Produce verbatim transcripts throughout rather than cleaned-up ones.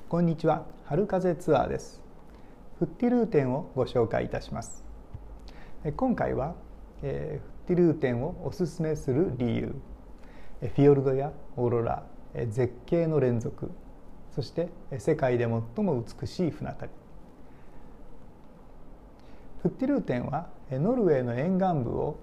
こんにちは、春風ツアーです。フッティルーテンをご紹介いたします。今回は、えー、フッティルーテンをおすすめする理由、フィヨルドやオーロラ、絶景の連続、そして世界で最も美しい船旅。フッティルーテンはノルウェーの沿岸部を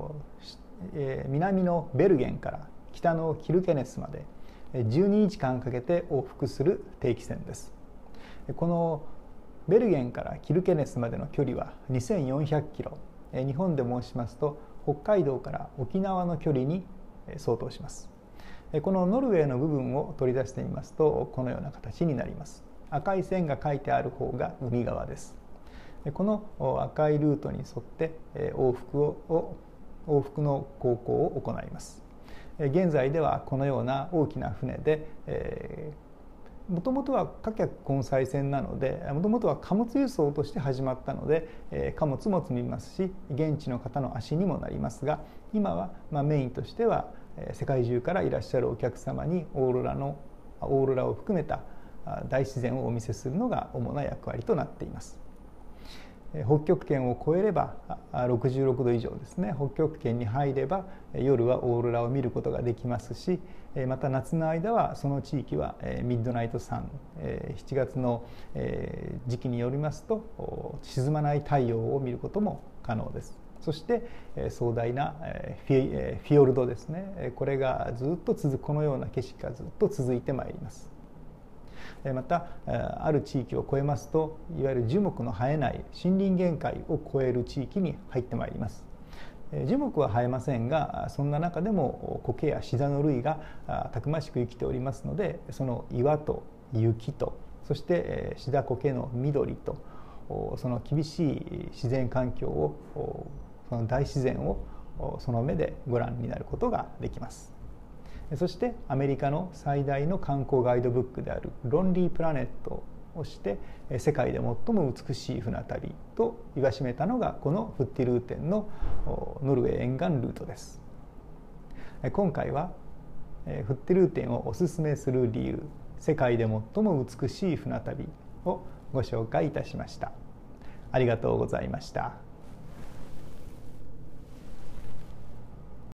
南のベルゲンから北のキルケネスまでじゅうににちかんかけて往復する定期船です。このベルゲンからキルケネスまでの距離はにせんよんひゃくキロ、日本で申しますと北海道から沖縄の距離に相当します。このノルウェーの部分を取り出してみますとこのような形になります。赤い線が書いてある方が海側です。この赤いルートに沿って往復を往復の航行を行います。現在ではこのような大きな船で、えー、もともとは貨客混載船なのでもともとは貨物輸送として始まったので、えー、貨物も積みますし現地の方の足にもなりますが、今はまあメインとしては、えー、世界中からいらっしゃるお客様にオーロラのオーロラを含めた大自然をお見せするのが主な役割となっています。北極圏を越えればろくじゅうろくど以上ですね、北極圏に入れば夜はオーロラを見ることができますし、また夏の間はその地域はミッドナイトサン、しちがつの時期によりますと沈まない太陽を見ることも可能です。そして壮大なフィヨルドですね、これがずっと続く、このような景色がずっと続いてまいります。またある地域を越えますといわゆる樹木の生えない森林限界を越える地域に入ってまいります。樹木は生えませんが、そんな中でも苔やシダの類がたくましく生きておりますので、その岩と雪とそしてシダ苔の緑とその厳しい自然環境を、その大自然をその目でご覧になることができます。そしてアメリカの最大の観光ガイドブックであるロンリープラネットをして世界で最も美しい船旅と言わしめたのがこのフッティルーテンのノルウェー沿岸ルートです。今回はフッティルーテンをおすすめする理由、世界で最も美しい船旅をご紹介いたしました。ありがとうございました。